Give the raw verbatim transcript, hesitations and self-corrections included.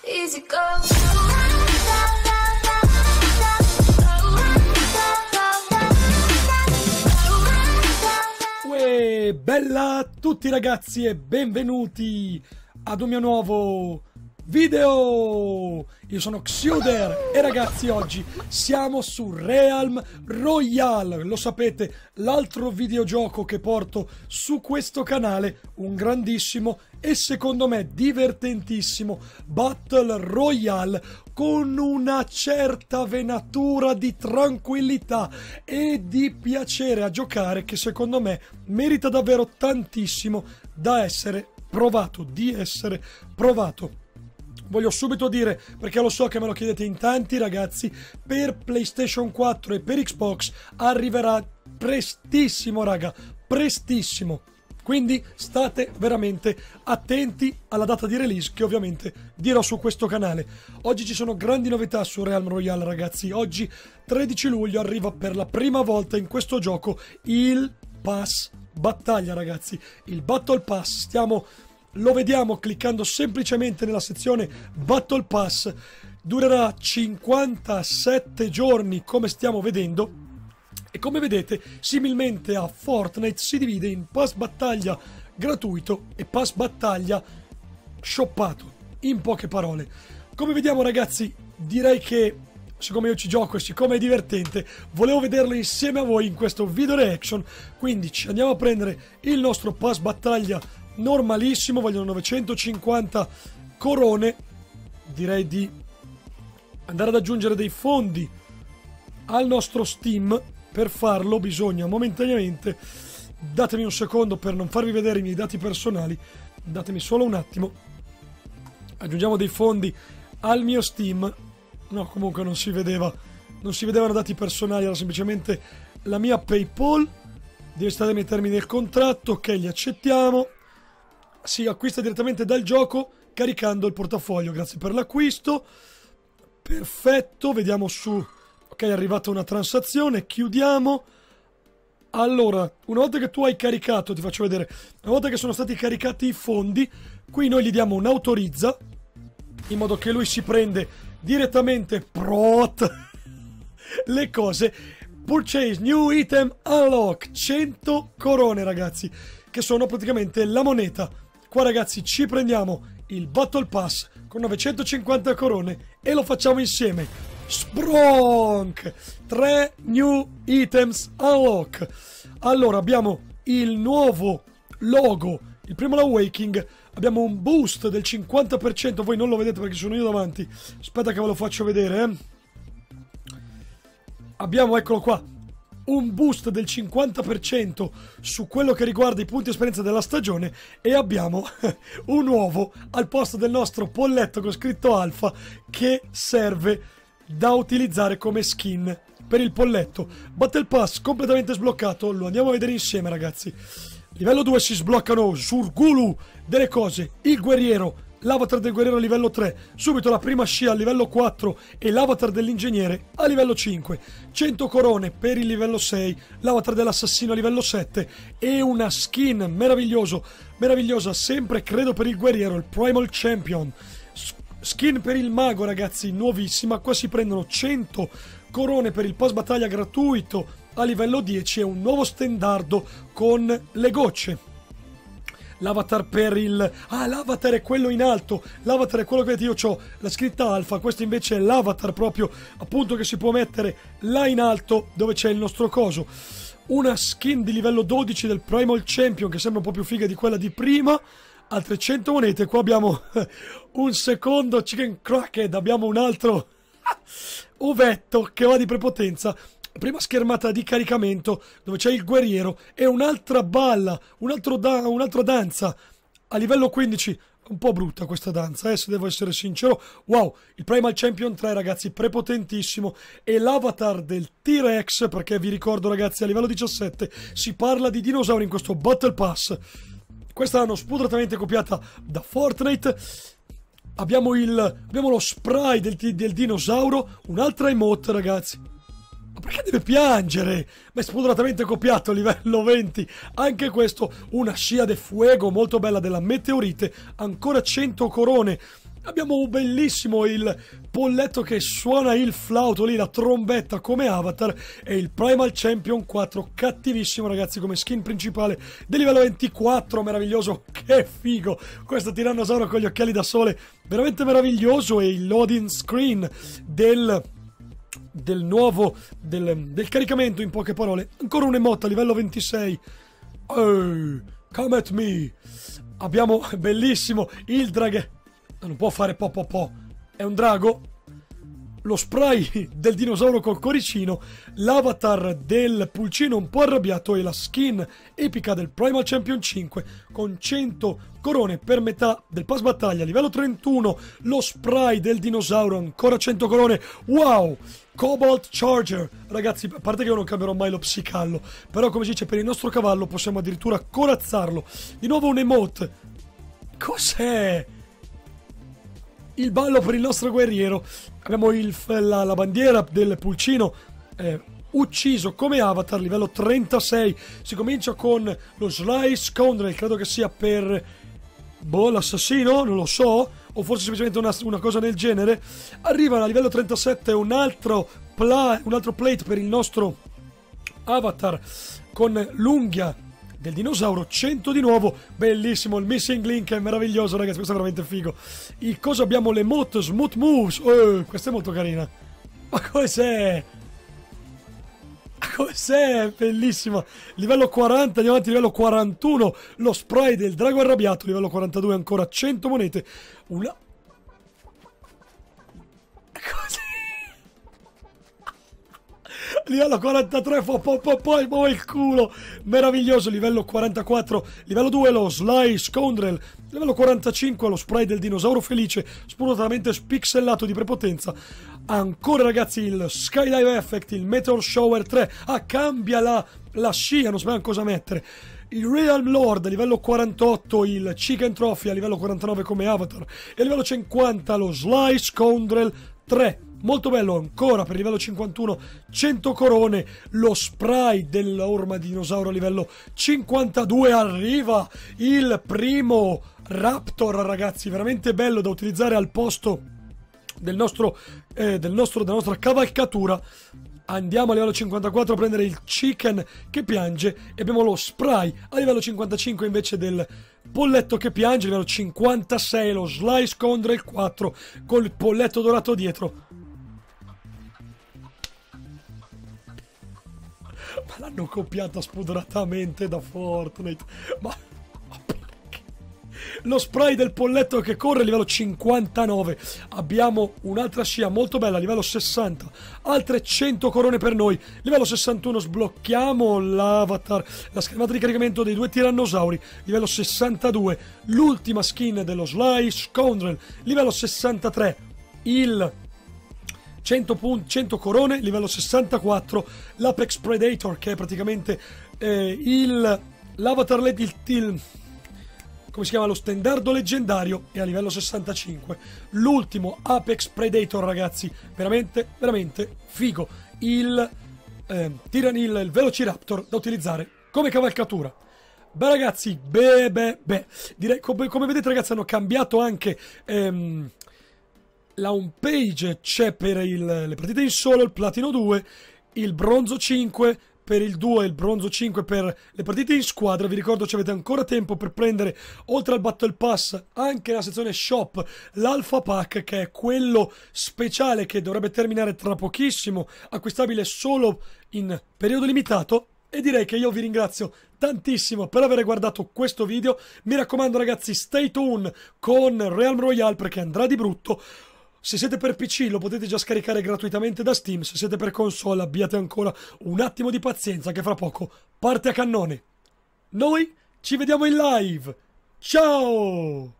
easy go. Uè, bella a tutti ragazzi e benvenuti ad un mio nuovo video. Io sono Xuder e ragazzi oggi siamo su Realm Royale. Lo sapete, l'altro videogioco che porto su questo canale, un grandissimo e secondo me divertentissimo Battle Royale con una certa venatura di tranquillità e di piacere a giocare che secondo me merita davvero tantissimo da essere provato, di essere provato. Voglio subito dire, perché lo so che me lo chiedete in tanti ragazzi, per PlayStation quattro e per Xbox arriverà prestissimo raga, prestissimo. Quindi state veramente attenti alla data di release che ovviamente dirò su questo canale. Oggi ci sono grandi novità su Realm Royale ragazzi. Oggi tredici luglio arriva per la prima volta in questo gioco il Pass Battaglia ragazzi. Il Battle Pass, stiamo... lo vediamo cliccando semplicemente nella sezione Battle Pass. Durerà cinquantasette giorni come stiamo vedendo. E come vedete, similmente a Fortnite, si divide in Pass Battaglia gratuito e Pass Battaglia shoppato, in poche parole. Come vediamo ragazzi, direi che, siccome io ci gioco e siccome è divertente, volevo vederlo insieme a voi in questo video reaction, quindi ci andiamo a prendere il nostro Pass Battaglia normalissimo, vogliono novecentocinquanta corone, direi di andare ad aggiungere dei fondi al nostro Steam. Per farlo bisogna momentaneamente, datemi un secondo per non farvi vedere i miei dati personali, datemi solo un attimo, aggiungiamo dei fondi al mio Steam. No, comunque non si vedeva, non si vedevano dati personali, era semplicemente la mia PayPal. Deve stare nei termini del contratto, ok, li accettiamo. Si acquista direttamente dal gioco caricando il portafoglio, grazie per l'acquisto. Perfetto, vediamo su... Ok, è arrivata una transazione, chiudiamo. Allora, una volta che tu hai caricato, ti faccio vedere, una volta che sono stati caricati i fondi, qui noi gli diamo un autorizza, in modo che lui si prende direttamente prot le cose. Purchase new item unlock, cento corone ragazzi, che sono praticamente la moneta. Qua ragazzi ci prendiamo il Battle Pass con novecentocinquanta corone e lo facciamo insieme. Spronk! tre new items unlock. Allora abbiamo il nuovo logo, il primo l'Awakening, abbiamo un boost del cinquanta per cento, voi non lo vedete perché sono io davanti, aspetta che ve lo faccio vedere, eh. Abbiamo, eccolo qua, un boost del cinquanta per cento su quello che riguarda i punti esperienza della stagione e abbiamo un uovo al posto del nostro polletto con scritto alfa che serve da utilizzare come skin per il polletto. Battle Pass completamente sbloccato, lo andiamo a vedere insieme ragazzi. Livello due si sbloccano Surgulu delle cose, il guerriero, l'avatar del guerriero a livello tre, subito la prima scia a livello quattro e l'avatar dell'ingegnere a livello cinque, cento corone per il livello sei, l'avatar dell'assassino a livello sette e una skin meraviglioso, meravigliosa sempre credo per il guerriero, il Primal Champion. Skin per il mago ragazzi, nuovissima, qua si prendono cento corone per il pass battaglia gratuito a livello dieci e un nuovo stendardo con le gocce. L'avatar per il... Ah, l'avatar è quello in alto, l'avatar è quello che io ho, la scritta alfa, questo invece è l'avatar proprio appunto che si può mettere là in alto dove c'è il nostro coso. Una skin di livello dodici del Primal Champion che sembra un po' più figa di quella di prima. Altre cento monete, qua abbiamo un secondo Chicken Cracked, abbiamo un altro ovetto che va di prepotenza, prima schermata di caricamento dove c'è il guerriero e un'altra balla, un altro da, un'altra danza a livello quindici, un po' brutta questa danza, eh, se devo essere sincero. Wow, il Primal Champion tre ragazzi, prepotentissimo, e l'avatar del T-Rex, perché vi ricordo ragazzi a livello diciassette si parla di dinosauri in questo Battle Pass. Questa l'hanno spudoratamente copiata da Fortnite. Abbiamo, il, abbiamo lo spray del, del dinosauro, un'altra emote ragazzi. Ma perché deve piangere? Ma è spudoratamente copiato a livello venti. Anche questo, una scia de fuego molto bella della meteorite. Ancora cento corone Abbiamo un bellissimo il polletto che suona il flauto lì, la trombetta come avatar, e il Primal Champion quattro, cattivissimo ragazzi come skin principale del livello ventiquattro, meraviglioso, che figo, questo tirannosauro con gli occhiali da sole, veramente meraviglioso, e il loading screen del... del nuovo, del, del caricamento, in poche parole, ancora un emote a livello ventisei, hey, come at me, abbiamo bellissimo il drag... non può fare po po po, è un drago, lo spray del dinosauro col coricino, l'avatar del pulcino un po' arrabbiato e la skin epica del Primal Champion cinque con cento corone per metà del pass battaglia, livello trentuno, lo spray del dinosauro, ancora cento corone, wow! Cobalt Charger, ragazzi, a parte che io non cambierò mai lo psicallo, però come si dice, per il nostro cavallo possiamo addirittura corazzarlo. Di nuovo un emote, cos'è? Il ballo per il nostro guerriero. Abbiamo il, la, la bandiera del pulcino eh, ucciso come avatar, livello trentasei. Si comincia con lo Sly Scoundrel, credo che sia per boh, l'assassino, non lo so, o forse semplicemente una, una cosa del genere. Arriva a livello trentasette un altro, pla, un altro plate per il nostro avatar con l'unghia del dinosauro, cento di nuovo, bellissimo, il missing link è meraviglioso ragazzi, questo è veramente figo. Il cosa abbiamo, le moto smooth moves, oh, questa è molto carina, ma cos'è? Cos'è? Bellissima, livello quaranta, andiamo avanti, livello quarantuno, lo spray del drago arrabbiato, livello quarantadue, ancora cento monete, una... Cos'è? Livello quarantatré, poi po, po, po, po, il culo, meraviglioso, livello quarantaquattro, livello due lo Sly Scoundrel, livello quarantacinque lo spray del dinosauro felice, spudoratamente spixellato di prepotenza, ancora ragazzi il Skydive Effect, il Meteor Shower tre, ah cambia la, la scia, non sappiamo cosa mettere, il Realm Lord, livello quarantotto, il Chicken Trophy a livello quarantanove come avatar, e a livello cinquanta lo Sly Scoundrel tre. Molto bello, ancora per livello cinquantuno, cento corone, lo spray dell'orma di dinosauro a livello cinquantadue, arriva il primo Raptor ragazzi, veramente bello da utilizzare al posto del nostro, eh, del nostro, della nostra cavalcatura. Andiamo a livello cinquantaquattro a prendere il Chicken che piange e abbiamo lo spray a livello cinquantacinque invece del polletto che piange, a livello cinquantasei lo Sly Scoundrel quattro col polletto dorato dietro. Ma l'hanno copiata spudoratamente da Fortnite. Ma... ma perché? Lo spray del polletto che corre a livello cinquantanove. Abbiamo un'altra scia molto bella a livello sessanta. Altre cento corone per noi. Livello sessantuno sblocchiamo l'avatar, la schermata di caricamento dei due tirannosauri. Livello sessantadue. L'ultima skin dello Sly Scoundrel. Livello sessantatré. Il... cento, punti, cento corone, livello sessantaquattro, l'Apex Predator che è praticamente eh, il l'avatar, il, il come si chiama, lo stendardo leggendario, e a livello sessantacinque l'ultimo Apex Predator ragazzi, veramente veramente figo, il eh, Tyranil, il Velociraptor da utilizzare come cavalcatura. Beh ragazzi, beh beh beh direi, come, come vedete ragazzi hanno cambiato anche ehm, la home page, c'è per il, le partite in solo, il platino due, il bronzo cinque per il duo e il bronzo cinque per le partite in squadra. Vi ricordo che avete ancora tempo per prendere, oltre al Battle Pass, anche nella sezione shop, l'Alpha Pack, che è quello speciale che dovrebbe terminare tra pochissimo, acquistabile solo in periodo limitato. E direi che io vi ringrazio tantissimo per aver guardato questo video. Mi raccomando ragazzi, stay tuned con Realm Royale perché andrà di brutto. Se siete per P C lo potete già scaricare gratuitamente da Steam, se siete per console abbiate ancora un attimo di pazienza che fra poco parte a cannone. Noi ci vediamo in live, ciao!